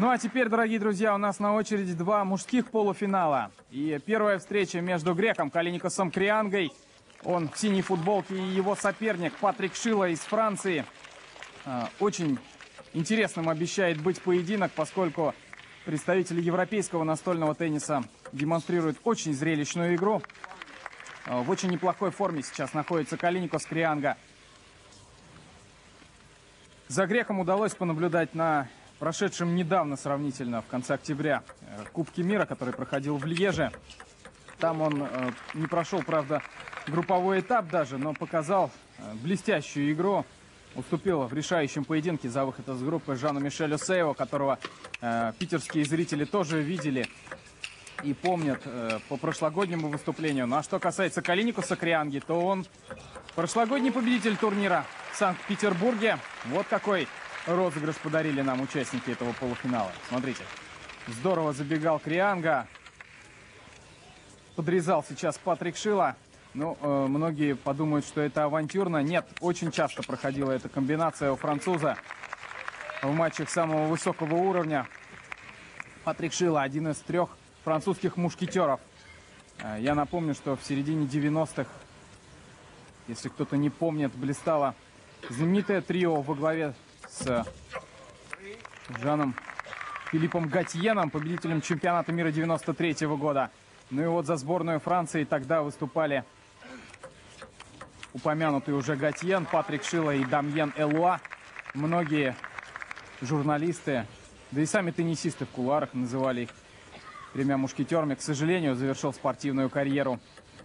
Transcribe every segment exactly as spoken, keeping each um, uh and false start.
Ну а теперь, дорогие друзья, у нас на очереди два мужских полуфинала. И первая встреча между греком Калиникосом Криангой. Он в синей футболке, и его соперник Патрик Шила из Франции. Очень интересным обещает быть поединок, поскольку представители европейского настольного тенниса демонстрируют очень зрелищную игру. В очень неплохой форме сейчас находится Калиникос Крианга. За греком удалось понаблюдать на прошедшем недавно сравнительно, в конце октября, Кубке мира, который проходил в Льеже. Там он э, не прошел, правда, групповой этап даже, но показал э, блестящую игру. Уступил в решающем поединке за выход из группы Жану Мишелю Сейо, которого э, питерские зрители тоже видели и помнят э, по прошлогоднему выступлению. Ну а что касается Калиникоса Крианги, то он прошлогодний победитель турнира в Санкт-Петербурге. Вот какой розыгрыш подарили нам участники этого полуфинала. Смотрите, здорово забегал Крианга. Подрезал сейчас Патрик Шила. Ну, э, многие подумают, что это авантюрно. Нет, очень часто проходила эта комбинация у француза в матчах самого высокого уровня. Патрик Шила — один из трех французских мушкетеров. Э, я напомню, что в середине девяностых, если кто-то не помнит, блистало знаменитое трио во главе с Жаном Филиппом Гатьеном, победителем чемпионата мира девяносто третьего года. Ну и вот за сборную Франции тогда выступали упомянутый уже Гатьен, Патрик Шила и Дамьен Элуа. Многие журналисты, да и сами теннисисты в кулуарах называли их тремя мушкетерами. К сожалению, завершил спортивную карьеру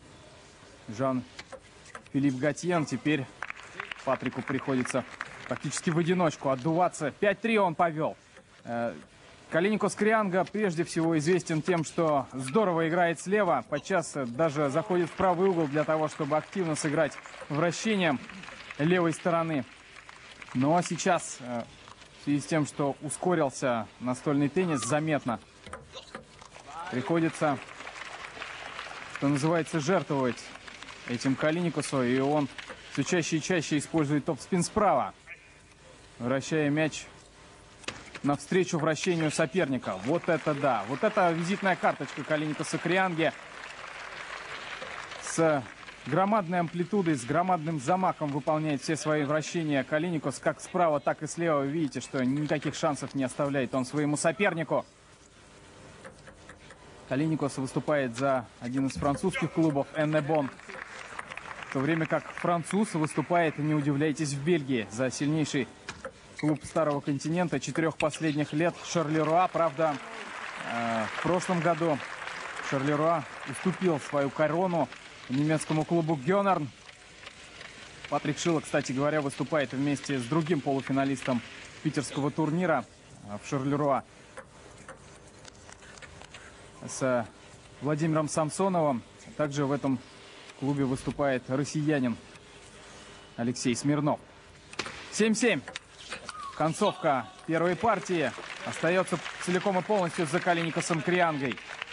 Жан-Филипп Гатьен. Теперь Патрику приходится практически в одиночку отдуваться. пять-три он повел. Калиникос Крианга прежде всего известен тем, что здорово играет слева. Подчас даже заходит в правый угол для того, чтобы активно сыграть вращением левой стороны. Но сейчас, в связи с тем, что ускорился настольный теннис заметно, приходится, что называется, жертвовать этим Калиникосу. И он все чаще и чаще использует топ-спин справа, вращая мяч навстречу вращению соперника. Вот это да! Вот это визитная карточка Калиникоса Крианги. С громадной амплитудой, с громадным замахом выполняет все свои вращения Калиникос. Как справа, так и слева. Вы видите, что никаких шансов не оставляет он своему сопернику. Калиникос выступает за один из французских клубов Эннебон. В то время как француз выступает, не удивляйтесь, в Бельгии за сильнейший клуб Старого континента четырех последних лет Шарлеруа. Правда, э, в прошлом году Шарлеруа уступил свою корону немецкому клубу Гёнерн. Патрик Шила, кстати говоря, выступает вместе с другим полуфиналистом питерского турнира в Шарлеруа, с Владимиром Самсоновым. Также в этом клубе выступает россиянин Алексей Смирнов. семь-семь. Концовка первой партии остается целиком и полностью за Калиникосом Криангой.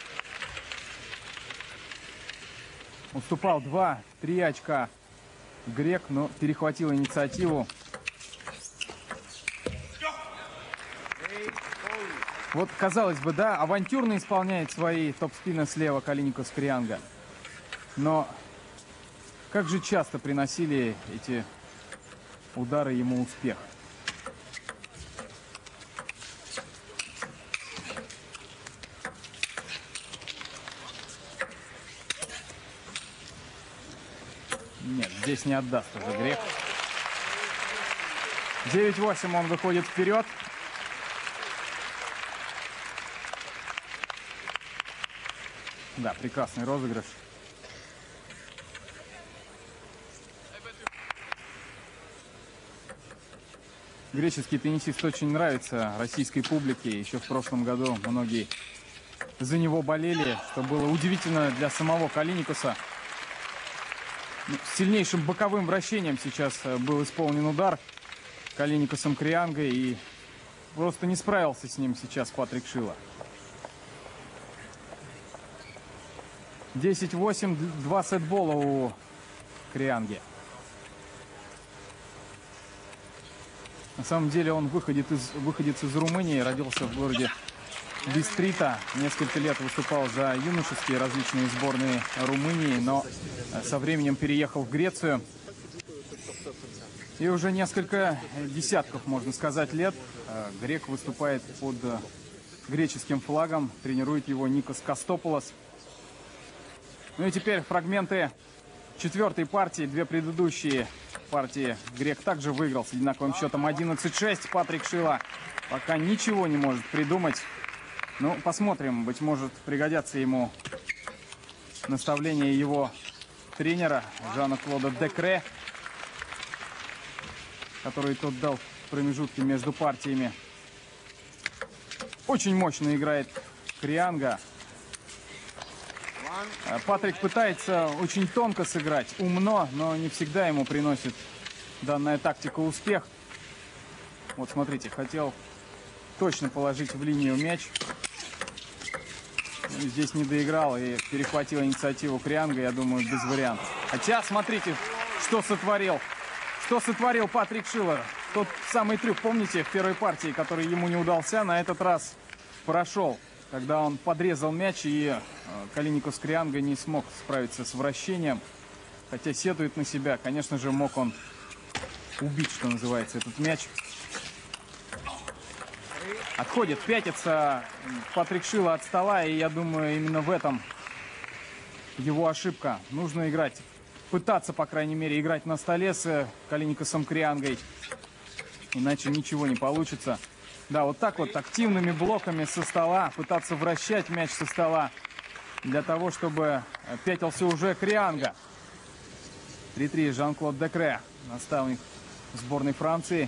Уступал два-три очка грек, но перехватил инициативу. Вот, казалось бы, да, авантюрно исполняет свои топ-спины слева Калиникос Крианга. Но как же часто приносили эти удары ему успех. Нет, здесь не отдаст уже грек. девять-восемь, он выходит вперед. Да, прекрасный розыгрыш. Греческий теннисист очень нравится российской публике. Еще в прошлом году многие за него болели, что было удивительно для самого Калиникоса. Сильнейшим боковым вращением сейчас был исполнен удар Калиникосом Криангой, и просто не справился с ним сейчас Патрик Шила. десять-восемь, два сетбола у Крианги. На самом деле он выходит из, выходец из Румынии, родился в городе Бистрита. Несколько лет выступал за юношеские различные сборные Румынии, но со временем переехал в Грецию. И уже несколько десятков, можно сказать, лет грек выступает под греческим флагом. Тренирует его Никос Костопулос. Ну и теперь фрагменты четвертой партии. Две предыдущие партии грек также выиграл с одинаковым счетом одиннадцать шесть. Патрик Шила пока ничего не может придумать. Ну, посмотрим. Быть может, пригодятся ему наставления его тренера Жана-Клода Декре, который тот дал в промежутке между партиями. Очень мощно играет Крианга. Патрик пытается очень тонко сыграть, умно, но не всегда ему приносит данная тактика успех. Вот смотрите, хотел точно положить в линию мяч. Здесь не доиграл и перехватил инициативу Крианга, я думаю, без вариантов. Хотя, смотрите, что сотворил. Что сотворил Патрик Шила. Тот самый трюк, помните, в первой партии, который ему не удался, на этот раз прошел. Когда он подрезал мяч, и Калиникос Крианга не смог справиться с вращением. Хотя сетует на себя. Конечно же, мог он убить, что называется, этот мяч. Отходит, пятится Патрик Шила от стола, и я думаю, именно в этом его ошибка. Нужно играть, пытаться, по крайней мере, играть на столе с Калиникосом Криангой. Иначе ничего не получится. Да, вот так вот активными блоками со стола пытаться вращать мяч со стола для того, чтобы пятился уже Крианга. три три. Жан-Клод Декре, наставник сборной Франции,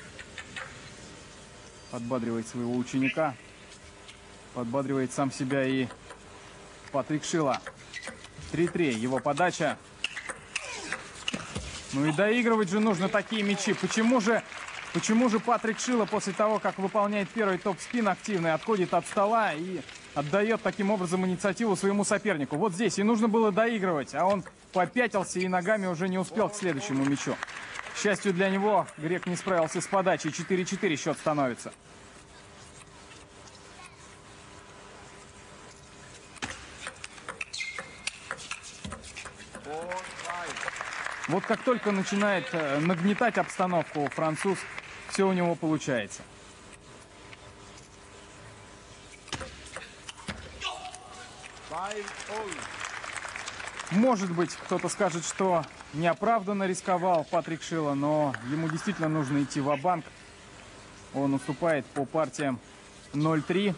подбадривает своего ученика, подбадривает сам себя и Патрик Шила. три три. Его подача. Ну и доигрывать же нужно такие мячи. Почему же, почему же Патрик Шила после того, как выполняет первый топ-спин активный, отходит от стола и отдает таким образом инициативу своему сопернику? Вот здесь и нужно было доигрывать, а он попятился и ногами уже не успел к следующему мячу. К счастью для него, грек не справился с подачей. четыре четыре счет становится. Вот как только начинает нагнетать обстановку француз, все у него получается. Может быть, кто-то скажет, что неоправданно рисковал Патрик Шила, но ему действительно нужно идти ва-банк. Он уступает по партиям ноль три.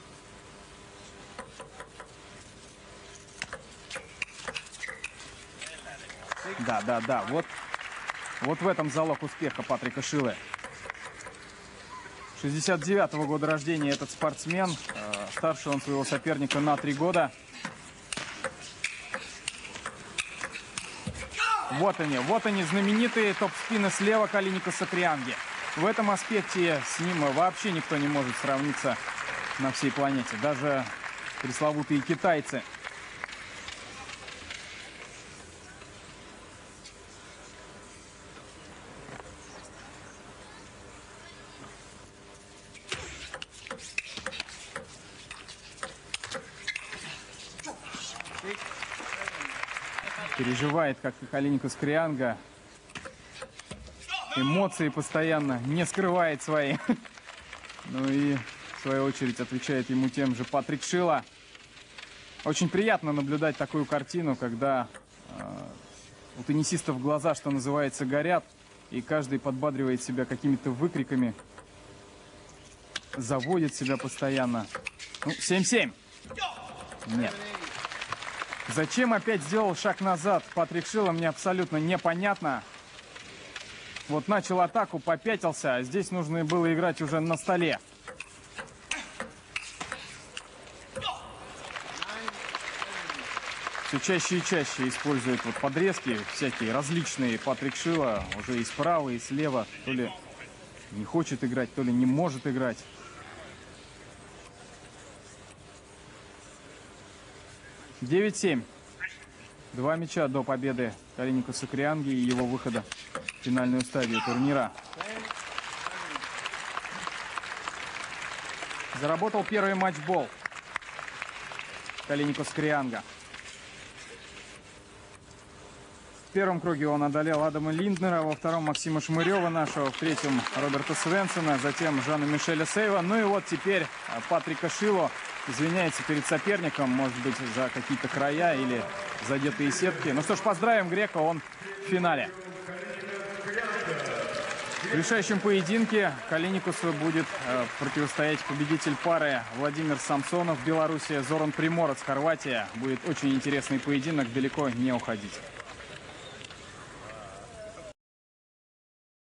Да, да, да. Вот, вот в этом залог успеха Патрика Шилы. шестьдесят девятого года рождения этот спортсмен. Э, старше он своего соперника на три года. Вот они, вот они, знаменитые топ-спины слева Калиникоса Крианги. В этом аспекте с ним вообще никто не может сравниться на всей планете. Даже пресловутые китайцы. Переживает, как и Калиникос Крианга. Эмоции постоянно не скрывает свои. Ну и, в свою очередь, отвечает ему тем же Патрик Шила. Очень приятно наблюдать такую картину, когда э, у теннисистов глаза, что называется, горят, и каждый подбадривает себя какими-то выкриками, заводит себя постоянно. Ну, семь семь. Нет. Зачем опять сделал шаг назад Патрик Шила, мне абсолютно непонятно. Вот начал атаку, попятился, а здесь нужно было играть уже на столе. Все чаще и чаще использует вот подрезки всякие различные Патрик Шила, уже и справа, и слева. То ли не хочет играть, то ли не может играть. девять семь. Два мяча до победы Калиникоса Крианги и его выхода в финальную стадию турнира. Заработал первый матчбол Калиникус Крианга. В первом круге он одолел Адама Линднера, во втором Максима Шмырева нашего, в третьем Роберта Свенсона, затем Жана Мишеля Сейва. Ну и вот теперь Патрика Шило извиняется перед соперником, может быть, за какие-то края или задетые сетки. Ну что ж, поздравим грека, он в финале. В решающем поединке Калиникусу будет э, противостоять победитель пары Владимир Самсонов, Белоруссия, Зоран Приморец, Хорватия. Будет очень интересный поединок, далеко не уходить.